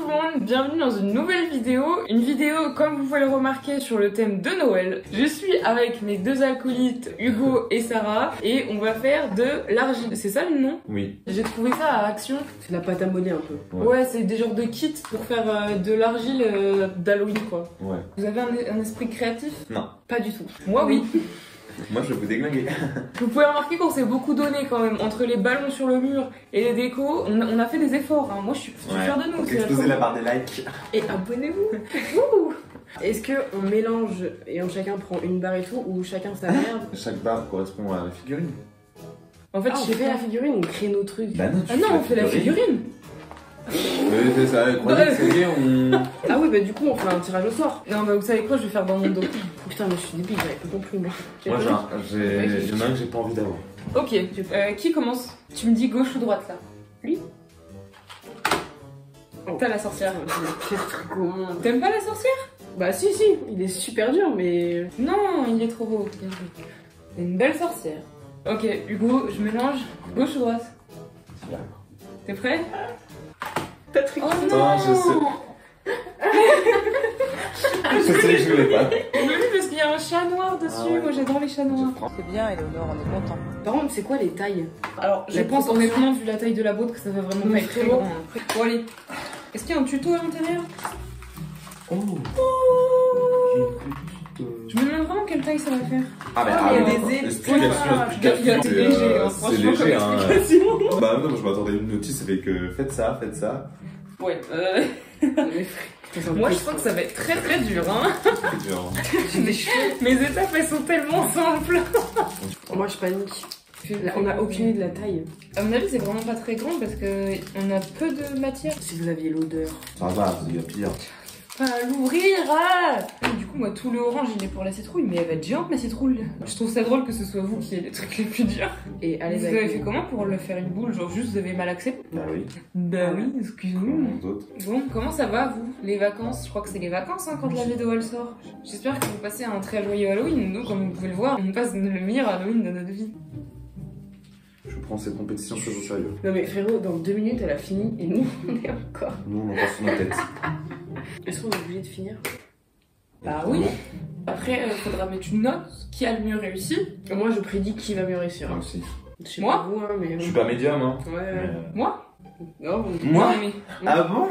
le monde, bienvenue dans une nouvelle vidéo. Une vidéo, comme vous pouvez le remarquer, sur le thème de Noël. Je suis avec mes deux acolytes, Hugo et Sarah, et on va faire de l'argile. C'est ça le nom? Oui. J'ai trouvé ça à Action. C'est la pâte à modeler un peu. Ouais, c'est des genres de kits pour faire de l'argile d'Halloween, quoi. Ouais. Vous avez un esprit créatif? Non. Pas du tout. Moi, oui. Moi, je vais vous déglinguer. Vous pouvez remarquer qu'on s'est beaucoup donné quand même. Entre les ballons sur le mur et les décos, on a fait des efforts. Hein. Moi, je suis fière de nous. Donc, explosez la barre des likes. Et abonnez-vous. Est-ce qu'on mélange et chacun prend une barre et tout, ou chacun sa merde? Chaque barre correspond à la figurine. En fait, on fait la figurine, on crée nos trucs. Bah non, ah non, on fait la figurine. Oui, c'est ça. Croyez que c'est bien, on... Ah oui, bah du coup, on fait un tirage au sort. Non, bah vous savez quoi, je vais faire dans mon dos. Putain, mais je suis débile, j'avais pas compris, moi. Moi, il y en a un que j'ai pas envie d'avoir. Ok, qui commence? Tu me dis gauche ou droite là? Lui. Oh. T'as la sorcière. T'aimes pas la sorcière? Bah si, il est super dur, mais... Non, il est trop beau. C'est une belle sorcière. Ok, Hugo, je mélange. Gauche ou droite? T'es prêt? T'as triqué. Oh non, je sais. Je sais que je l'ai pas. Oui, parce qu'il y a un chat noir dessus. Ah ouais. moi j'adore les chats noirs. C'est bien, Eleonore, on est content. Par contre, c'est quoi les tailles? Alors, je pense honnêtement, vu la taille de la boîte, que ça va vraiment pas être très grand. Bon, allez. Est-ce qu'il y a un tuto à l'intérieur? Oh. Je me demande vraiment quelle taille ça va faire. Ah, mais il y a des explication, c'est léger, hein, c'est franchement, léger, hein. explication. Bah non, je m'attendais à une notice avec faites ça. Ouais, Moi, moi je sens que ça va être très très dur, hein. C'est dur, hein. Mes étapes elles sont tellement simples. Moi, je panique. Là, on a aucune idée de la taille. À mon avis, c'est vraiment pas très grand parce que on a peu de matière. Si vous aviez l'odeur. Ça va, il y a pire. Pas l'ouvrir, ah. Du coup, moi, tout le orange, il est pour la citrouille, mais elle va être géante, ma citrouille. Je trouve ça drôle que ce soit vous qui ayez les trucs les plus durs. Et allez, Vous avez fait comment pour le faire une boule? Genre, juste, vous avez mal accepté? Bah oui. Bah oui, excuse-nous. D'autres. Bon, comment ça va, vous? Les vacances? Je crois que c'est les vacances, hein, quand la vidéo, elle sort. J'espère que vous passez un très joyeux Halloween. Nous, comme vous pouvez le voir, on passe le meilleur Halloween de notre vie. Je prends cette compétition très au sérieux. Non mais frérot, dans 2 minutes, elle a fini et nous, on est encore. Nous, on en passe sur nos têtes. Est-ce qu'on est obligé de finir? Bah oui. Après, faudra mettre une note. Qui a le mieux réussi? Moi, je prédis qui va mieux réussir. Moi aussi. Je sais Moi pas vous, hein, mais... Je suis pas médium, hein. Ouais. Moi? Non, Moi? Non, mais... Ah bon?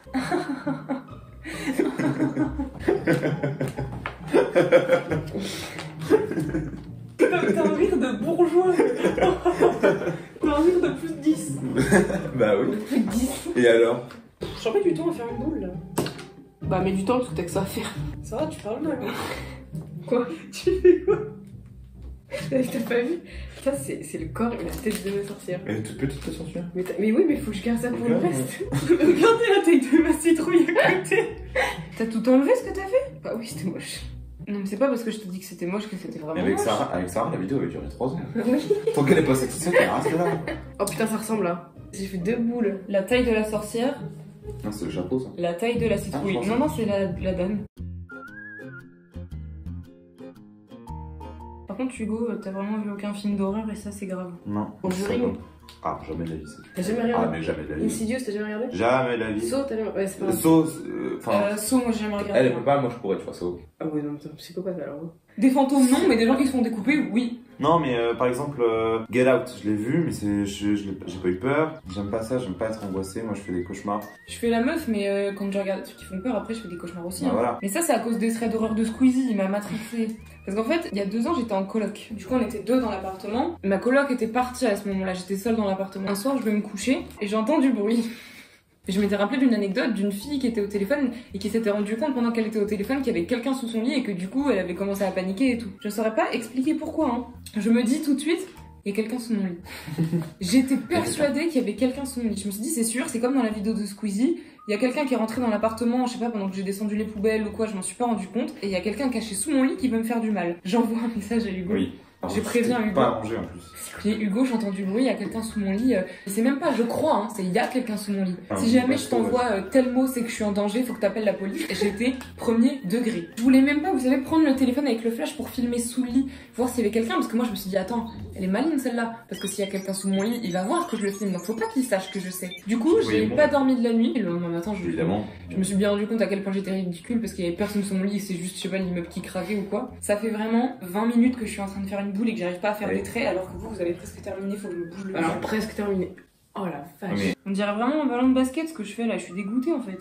T'as un rire de bourgeois. T'as un rire de plus de 10. Bah oui. Plus de 10. Et alors? je mets du temps à faire une boule, là. Bah, mets du temps, parce que t'as que ça à faire. Ça va, tu parles mal. Quoi? Tu fais quoi? T'as pas vu? Ça, c'est le corps et la tête de ma sorcière. Elle est toute petite, la sorcière. Mais oui, mais faut que je garde ça pour le reste. Regardez la taille de ma citrouille à côté. T'as tout enlevé ce que t'as fait? Bah oui, c'était moche. Non, mais c'est pas parce que je te dis que c'était moche que c'était vraiment Avec moche. Sarah, la vidéo avait duré 3 heures. Oui. Tant qu'elle est pas satisfaite, elle reste là. Oh putain, ça ressemble là. J'ai fait 2 boules. La taille de la sorcière, Non, c'est le chapeau, ça. la taille de la citrouille. Ah, je Non, pensais. non, c'est la dame. Par contre, Hugo, t'as vraiment vu aucun film d'horreur et ça, c'est grave. Non. Conjuring. Ah, jamais de la vie, ça. T'as jamais Ah, regardé? mais jamais de la vie. Insidious, t'as jamais regardé? Jamais de la vie. Saut, t'as jamais... Ouais, c'est pas grave. Saut, enfin... Saut, moi j'ai jamais regardé. Elle peut pas, moi je pourrais, tu vois, Saut. Ah ouais, non, t'es un psychopathe alors. Des fantômes, non, mais des gens qui se font découper, oui. Non, mais par exemple, Get Out, je l'ai vu, mais j'ai pas eu peur. J'aime pas ça, j'aime pas être angoissé. Moi, je fais des cauchemars. Je fais la meuf, mais quand je regarde des trucs qui font peur, après je fais des cauchemars aussi. Bah, hein. voilà. Mais ça, c'est à cause des traits d'horreur de Squeezie, il m'a matrixé. Parce qu'en fait, il y a 2 ans, j'étais en coloc. Du coup, on était 2 dans l'appartement. Ma coloc était partie à ce moment-là, j'étais seule dans l'appartement. Un soir, je vais me coucher et j'entends du bruit. Et je m'étais rappelé d'une anecdote d'une fille qui était au téléphone et qui s'était rendue compte pendant qu'elle était au téléphone qu'il y avait quelqu'un sous son lit et que du coup, elle avait commencé à paniquer et tout. Je saurais pas expliquer pourquoi, hein. Je me dis tout de suite, il y a quelqu'un sous mon lit. J'étais persuadée qu'il y avait quelqu'un sous mon lit. Je me suis dit, c'est sûr, c'est comme dans la vidéo de Squeezie. Il y a quelqu'un qui est rentré dans l'appartement, je sais pas, pendant que j'ai descendu les poubelles ou quoi, je m'en suis pas rendu compte. Et il y a quelqu'un caché sous mon lit qui veut me faire du mal. J'envoie un message à Hugo. Oui. Je préviens Hugo. Pas arrangé en plus. J'ai dit, Hugo, j'entends du bruit, il y a quelqu'un sous mon lit. C'est même pas, je crois, hein, c'est il y a quelqu'un sous mon lit. Ah, Si jamais je t'envoie tel mot, c'est que je suis en danger, faut que t'appelles la police. Et j'étais premier degré. Je voulais même pas, vous savez, prendre le téléphone avec le flash pour filmer sous le lit, voir s'il y avait quelqu'un, parce que moi je me suis dit, attends, elle est maligne celle-là. Parce que s'il y a quelqu'un sous mon lit, il va voir que je le filme, donc faut pas qu'il sache que je sais. Du coup, j'ai pas dormi de la nuit. Et le lendemain matin, Évidemment. je me suis bien rendu compte à quel point j'étais ridicule parce qu'il y avait personne sous mon lit, c'est juste, je sais pas, l'immeuble qui craquait ou quoi. Ça fait vraiment 20 minutes que je suis en train de faire une boule et que j'arrive pas à faire des traits alors que vous avez presque terminé, faut que je me bouge le Alors, cul. presque terminé. Oh la vache. Mais- On dirait vraiment un ballon de basket ce que je fais là, je suis dégoûtée en fait.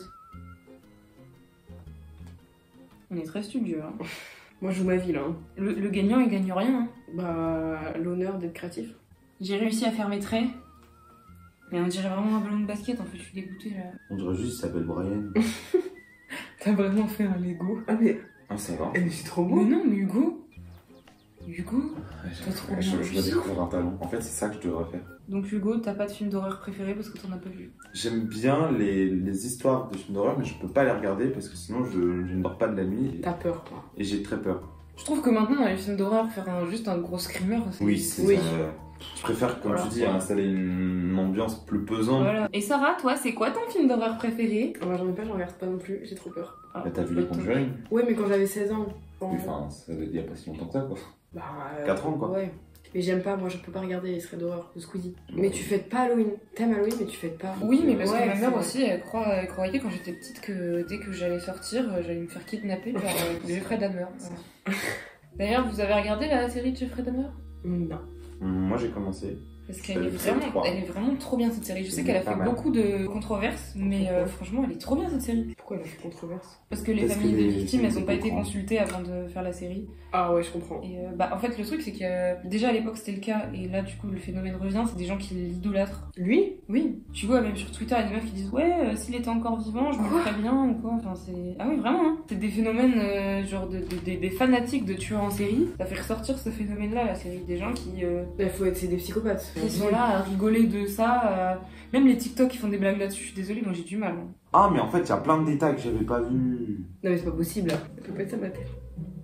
On est très studieux. Hein. Moi, je joue ma vie là. Hein. Le gagnant il gagne rien. Hein. Bah, l'honneur d'être créatif. J'ai réussi à faire mes traits. Mais on dirait vraiment un ballon de basket en fait, je suis dégoûtée là. On dirait juste qu'il s'appelle Brian. T'as vraiment fait un Lego. Ah, mais. Ah, ça va. Mais c'est trop Mais beau. non, mais Hugo. Hugo. T'as trop bien Je réussi. découvre un talent. En fait, c'est ça que je devrais faire. Donc Hugo, t'as pas de film d'horreur préféré parce que t'en as pas vu. J'aime bien les histoires de films d'horreur, mais je peux pas les regarder parce que sinon je ne dors pas de la nuit T'as peur, quoi. et j'ai très peur. Je trouve que maintenant dans les films d'horreur, faire juste un gros screamer, c'est... Oui, c'est Oui. ça. Je préfère, comme Voilà. tu dis, installer une ambiance plus pesante. Voilà. Et Sarah, toi, c'est quoi ton film d'horreur préféré? Moi, j'en ai pas, j'en regarde pas non plus, j'ai trop peur. Là, t'as vu les Conjuring? Ouais, mais quand j'avais 16 ans. Quand... Oui, enfin, ça veut dire pas si longtemps que ça, quoi. Bah, 4 ans, quoi. Ouais. Mais j'aime pas, moi je peux pas regarder les extraits d'horreur de Squeezie. Mais tu fêtes pas Halloween. T'aimes Halloween, mais tu fêtes pas. Oui, mais parce Ouais, que ma mère c'est- aussi, elle croyait quand j'étais petite que dès que j'allais sortir, j'allais me faire kidnapper par Jeffrey Dahmer. Voilà. D'ailleurs, vous avez regardé la série de Jeffrey Dahmer? Non. Moi, j'ai commencé. Parce qu'elle J'avais est vu vraiment, les trois. elle est vraiment trop bien cette série. Je sais C'est qu'elle a pas fait mal. beaucoup de controverses, mais franchement, elle est trop bien cette série. Pourquoi elle a fait controverse? Parce que les Parce familles que des les victimes, elles ont pas été comprends. consultées avant de faire la série. Ah ouais, je comprends. Et en fait, le truc, c'est que déjà à l'époque c'était le cas, et là, du coup, le phénomène revient. C'est des gens qui l'idolâtrent. Lui? Oui, tu vois, même sur Twitter, il y a des meufs qui disent ouais, s'il était encore vivant, je me ferais bien ou quoi. Enfin, c'est. Ah oui, vraiment, hein. C'est des phénomènes, genre des fanatiques de tueurs en série. Ça fait ressortir ce phénomène-là, la série. Des gens Il faut être, c'est des psychopathes. qui sont là à rigoler de ça. Même les TikTok qui font des blagues là-dessus, je suis désolée, moi j'ai du mal. Hein. Ah, mais en fait, il y a plein de détails que j'avais pas vus. Non, mais c'est pas possible. Ça peut pas être ça, ma tête.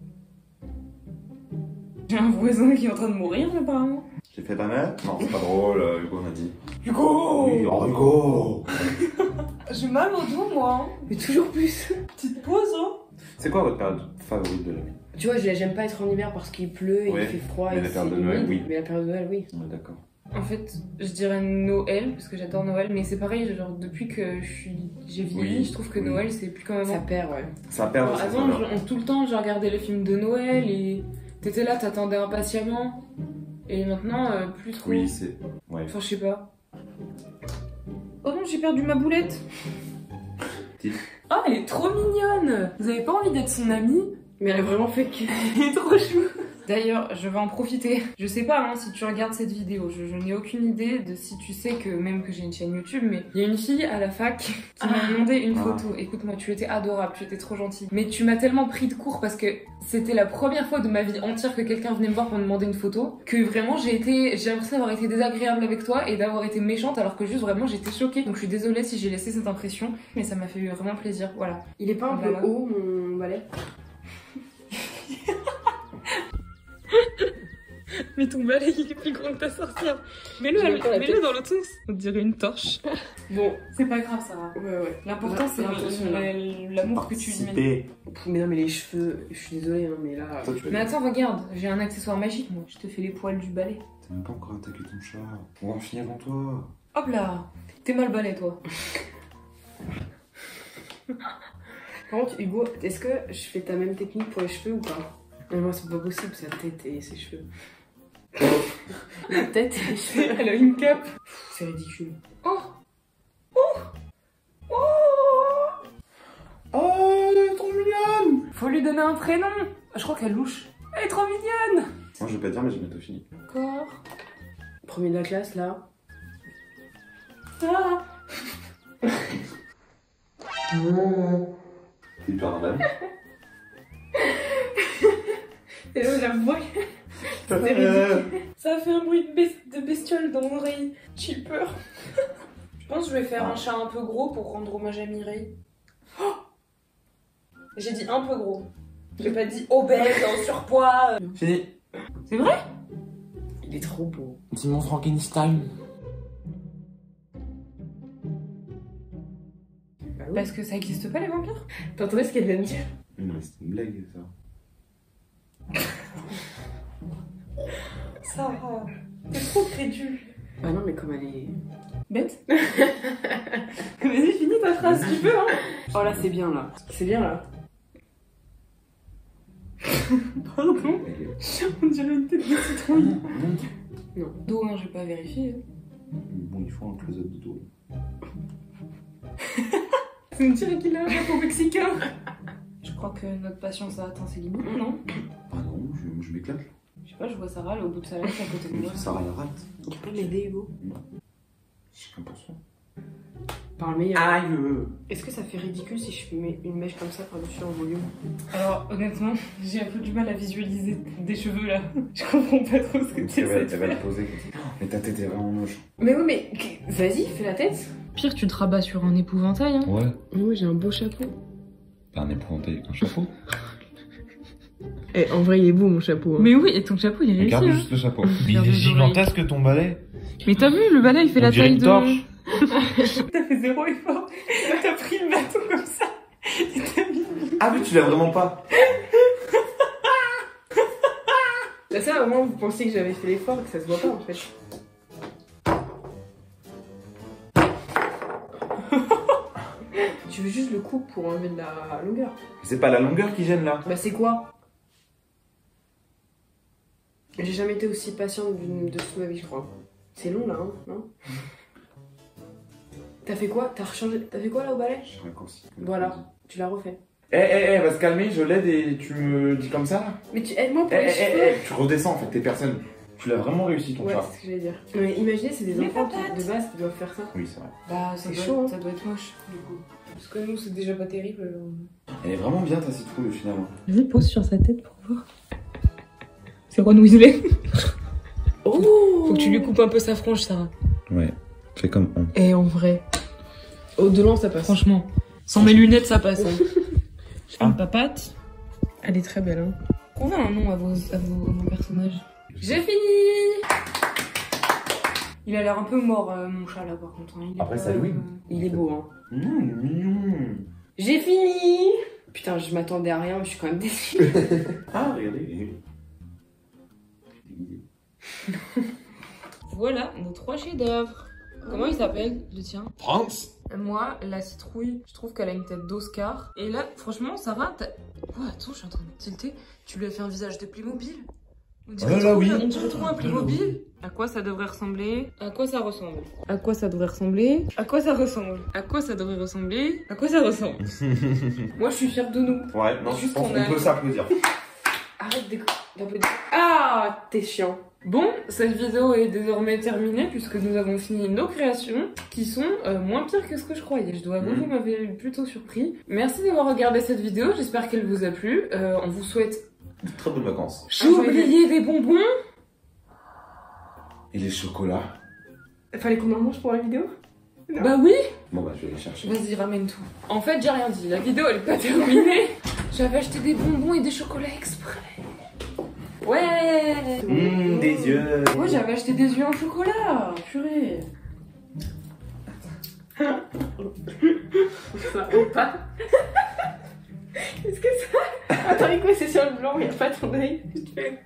J'ai un voisin qui est en train de mourir, apparemment. J'ai fait ta mère? Non, c'est pas drôle, Hugo m'a dit. Hugo Oui, oh, Hugo! J'ai mal au dos, moi. Hein. Mais toujours plus. Petite pause, hein. C'est quoi votre période favorite de l'année? Tu vois, j'aime pas être en hiver parce qu'il pleut et Ouais, il fait froid. mais et la période c'est de Noël, humide. oui. Mais la période de Noël, oui. Ouais, d'accord. En fait, je dirais Noël, parce que j'adore Noël, mais c'est pareil, genre depuis que j'ai vieilli, Oui, je trouve que oui. Noël c'est plus comme Ça avant. perd, ouais. Ça perd Alors, sa avant, saveur. tout le temps, je regardais les films de Noël et t'étais là, t'attendais impatiemment. Et maintenant, plus trop. Oui, c'est. Ouais. Enfin, je sais pas. Oh non, j'ai perdu ma boulette. Petite. Oh, elle est trop mignonne. Vous avez pas envie d'être son amie? Mais elle est vraiment fake. Elle est trop chou. D'ailleurs, je vais en profiter. Je sais pas hein, si tu regardes cette vidéo, je n'ai aucune idée de si tu sais que même que j'ai une chaîne YouTube, mais il y a une fille à la fac qui m'a demandé une photo. Écoute-moi, tu étais adorable, tu étais trop gentille. Mais tu m'as tellement pris de court parce que c'était la première fois de ma vie entière que quelqu'un venait me voir pour me demander une photo, que vraiment j'ai l'impression d'avoir été désagréable avec toi et d'avoir été méchante alors que juste vraiment j'étais choquée. Donc je suis désolée si j'ai laissé cette impression, mais ça m'a fait vraiment plaisir. Voilà. Il est pas un peu Voilà. haut, mon balai? Mais ton balai il est plus grand que ta sorcière. Mets-le Je mets pas la tête. dans l'autre sens. On dirait une torche. Bon, C'est pas grave, Sarah. ouais, ouais. L'important c'est L'intention, là. l'amour que tu lui mets. Participer. Mais non, mais les cheveux, je suis désolée, hein, mais là. Toi, tu vas Mais attends, regarde, j'ai un accessoire magique moi. Je te fais les poils du balai. T'as même pas encore attaqué ton chat. On va en finir avant toi. Hop là. T'es mal balai toi. Par contre, Hugo, est-ce que je fais ta même technique pour les cheveux ou pas? Non, moi, c'est pas possible, sa tête et ses cheveux. La tête et les cheveux. Elle a une cape. C'est ridicule. Oh. Oh, elle est trop mignonne! Faut lui donner un prénom. Je crois qu'elle louche. Elle est trop mignonne. Moi, je vais pas dire, mais j'ai bientôt fini. D'accord. Premier de la classe, là. Ah. T'es hyper normal. Et là, la voix. Ça fait un bruit de bestiole dans mon oreille. J'ai peur. Je pense que je vais faire un chat un peu gros pour rendre hommage à Mireille. Oh, j'ai dit un peu gros. J'ai pas dit obèse, en surpoids. Fini. C'est vrai? Il est trop beau. C'est mon Frankenstein. Bah oui. Parce que ça existe pas les vampires. T'entendais ce qu'elle vient de dire? Non, mais c'était une blague, ça. Ça va. T'es trop crédule. Ah non, mais comme elle est... Bête. Vas-y, finis ta phrase, tu peux, hein. Oh là, c'est bien là. C'est bien là. Pardon. On dirait une tête de citrouille. Non. Dos, hein, j'ai pas vérifié. Bon, il faut un close-up de dos. Ça me dirait qu'il a un chapeau mexicain. Je crois que notre patience a atteint ses limites, non? Ah non, je m'éclate. Je sais pas, je vois Sarah là au bout de sa lettre à côté de moi. Sarah la rate. Tu peux l'aider, Hugo? Chacun pour soi. Par le meilleur. Aïe. Est-ce que ça fait ridicule si je mets une mèche comme ça par-dessus en volume? Alors honnêtement, j'ai un peu du mal à visualiser des cheveux là. Je comprends pas trop ce que tu essaies de Elle va faire. te poser. Mais ta tête est vraiment moche. Mais oui, mais vas-y, fais la tête. Pire, tu te rabats sur un épouvantail, hein. Ouais, Moi, j'ai un beau chapeau. pas un épouvantail avec un chapeau. Eh, en vrai, il est beau mon chapeau. Hein. Mais oui, et ton chapeau il est réussi. Regarde Hein. juste le chapeau. Regarde Il est les gigantesque ton balai. Mais t'as vu, le balai il fait On la dirait taille une de. torche. T'as fait zéro effort. T'as pris le bâton comme ça. Et t'as mis. Ah, mais tu l'as vraiment pas. Là, ça, au moins, vous pensiez que j'avais fait l'effort et que ça se voit pas en fait. Tu veux juste le coup pour enlever de la longueur. C'est pas la longueur qui gêne là. Bah, c'est quoi? J'ai jamais été aussi patiente de toute ma vie, je crois. C'est long là, hein, non? T'as fait quoi? T'as rechangé? T'as fait quoi là au balai? Je raccourcis. Voilà, tu l'as refait. Elle va se calmer, je l'aide et tu me dis comme ça là. Mais tu aides-moi pour les cheveux. Tu redescends en fait, t'es personne. Tu l'as vraiment réussi ton Ouais, chat. c'est ce que j'allais dire. Mais imaginez, c'est des Les enfants patates. qui, de base qui doivent faire ça. Oui, c'est vrai. Bah, C'est chaud, hein. Ça doit être moche, du coup. Parce que nous, c'est déjà pas terrible. Elle est vraiment bien ta citrouille finalement. Vas-y, pose sur sa tête pour voir. C'est Ron Weasley. Oh! Faut que tu lui coupes un peu sa frange, Sarah. Ouais, fais comme on. Et en vrai, Au-delà, ça passe. franchement, sans mes lunettes, ça passe. Hein. Une papate. Elle est très belle, hein. Trouvez un nom à vos personnages. J'ai fini! Il a l'air un peu mort, mon chat, là, par contre. Hein. Il est Après, pas, c'est Halloween. Il est beau, hein. Il est mignon. J'ai fini! Putain, je m'attendais à rien, mais je suis quand même déçue. Ah, regardez. Voilà, nos 3 chefs-d'œuvre. Comment il s'appelle, le tien? France. Moi, la citrouille, je trouve qu'elle a une tête d'Oscar. Et là, franchement, Sarah, t'as... Oh, attends, je suis en train de me tilter. Tu lui as fait un visage de Playmobil. On dirait Oh là là, trop- oui. On dirait trop un Playmobil. À quoi ça devrait ressembler? À quoi ça ressemble? À quoi ça devrait ressembler? À quoi ça ressemble? À quoi ça devrait ressembler? À quoi ça ressemble? Moi, je suis fière de nous. Ouais, non, je Juste pense qu'on qu'on a- peut s'applaudir. Arrête d'applaudir. Ah, t'es chiant. Bon, cette vidéo est désormais terminée puisque nous avons fini nos créations qui sont moins pires que ce que je croyais. Je dois avouer, vous m'avez plutôt surpris. Merci d'avoir regardé cette vidéo, j'espère qu'elle vous a plu. On vous souhaite... Très bonnes vacances. J'ai oublié des bonbons. Et les chocolats. Fallait qu'on en mange pour la vidéo? Non. Bah oui. Bon bah je vais les chercher. Vas-y, ramène tout. En fait, j'ai rien dit, la vidéo elle est pas terminée. J'avais acheté des bonbons et des chocolats exprès. Ouais. Des yeux. Moi j'avais acheté des yeux en chocolat. Purée. Ça va pas. Est-ce que ça... Attends, quoi, c'est sur le blanc, y'a pas ton œil. Vite fait.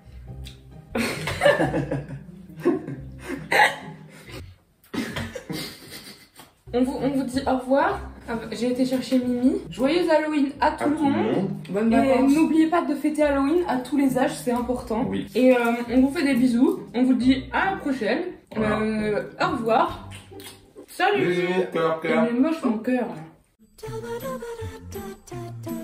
On vous dit au revoir. J'ai été chercher Mimi. Joyeux Halloween à tout le monde. Bonne Et vacances. n'oubliez pas de fêter Halloween à tous les âges, c'est important. Oui. Et on vous fait des bisous. On vous dit à la prochaine. Voilà. Au revoir. Salut. Bisous, cœur, cœur. Il est moche mon cœur. Da da da da da da da.